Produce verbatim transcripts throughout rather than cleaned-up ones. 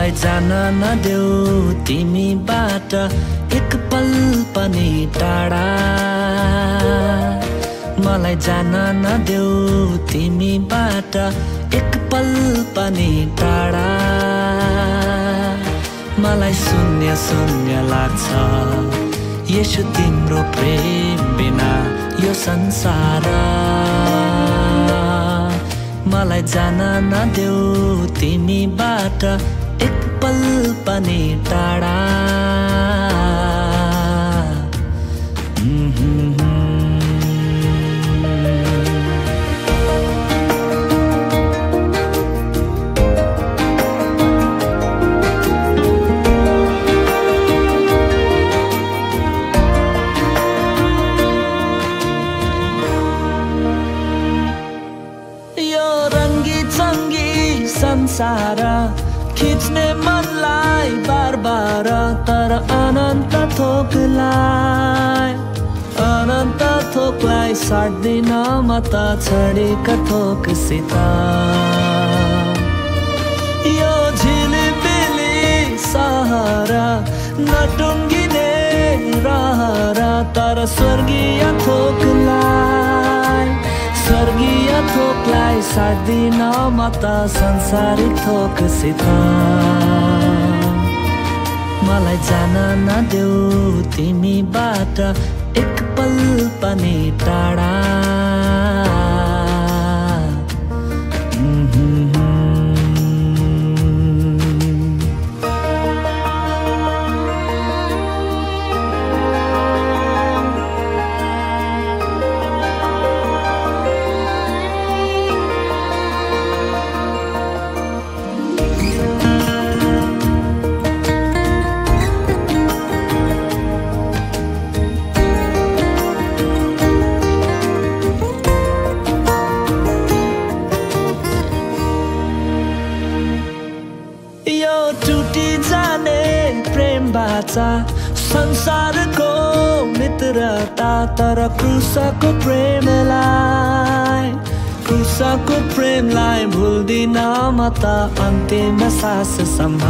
मलाई जान नदेऊ तिमीबाट एक पल पनि टाढा। मलाई जान नदेऊ तिमीबाट एक पल पनि टाढा। मलाई शून्य शून्य लाग्छ येशू तिम्रो प्रेम बिना यो संसार। मलाई जान नदेऊ तिमीबाट एक पल पनि टाढा। संसार खिच्ने मनलाई बार बार, तर अनन्त थोकलाई अनन्त थोकलाई साट्दिन म त छडेका थोकसित। यो झिलिमिली सहर नटुङ्गिने रहर, तर स्वर्गीय थोकलाई स्वर्गीय थोकलाई साट्दिन म त संसारिक थोकसित। मलाई जान नदेऊ तिमीबाट एक पल पनि टाढा। संसारको मित्रता, तर क्रुसको प्रेमलाई क्रुसको प्रेमलाई भुल्दिन म त अन्तिम साससम्म।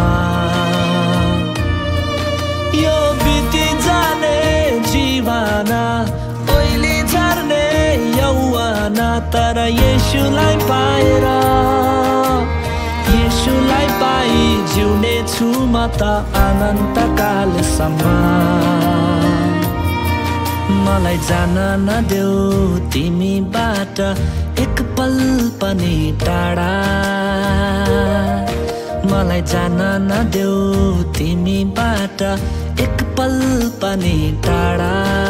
यो बिति जाने जीवन ओइली झर्ने यौवन, तर येशूलाई पाएर येशूलाई पाई जिउने छु म त अनन्त कालसम्म। मलाई जान नदेऊ तिमीबाट एक पल पनि टाढा। मलाई जान नदेऊ तिमीबाट एक पल पनि टाढा।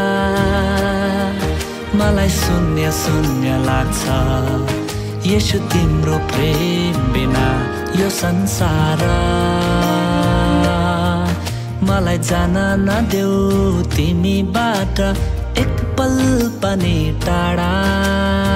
मलाई शून्य शून्य लाग्छ येशू तिम्रो प्रेम बिना यो संसार। मलाई जान नदेऊ तिमीबाट एक पल पनि टाढा।